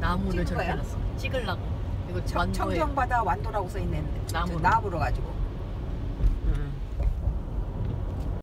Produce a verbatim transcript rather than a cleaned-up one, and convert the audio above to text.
나무를 찍은 저렇게 거야? 해놨어. 찍으려고. 이거 청, 완도에 청정바다 완도라고 써있네. 나무로. 나무로 가지고.